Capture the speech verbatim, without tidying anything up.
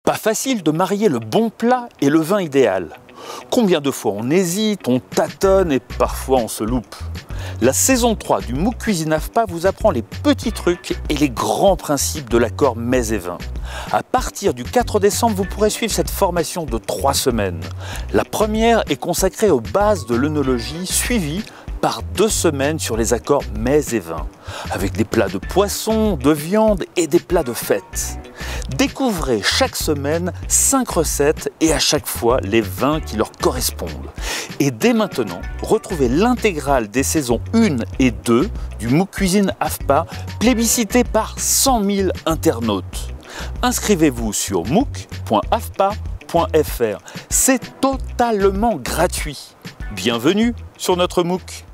Pas facile de marier le bon plat et le vin idéal. Combien de fois on hésite, on tâtonne et parfois on se loupe. La saison trois du MOOC Cuisine A F P A vous apprend les petits trucs et les grands principes de l'accord mets et vins. À partir du quatre décembre, vous pourrez suivre cette formation de trois semaines. La première est consacrée aux bases de l'œnologie, suivie par deux semaines sur les accords mets et vins, avec des plats de poisson, de viande et des plats de fête. Découvrez chaque semaine cinq recettes et à chaque fois les vins qui leur correspondent. Et dès maintenant, retrouvez l'intégrale des saisons un et deux du MOOC Cuisine A F P A, plébiscité par cent mille internautes. Inscrivez-vous sur mooc point a f p a point f r. C'est totalement gratuit. Bienvenue sur notre MOOC.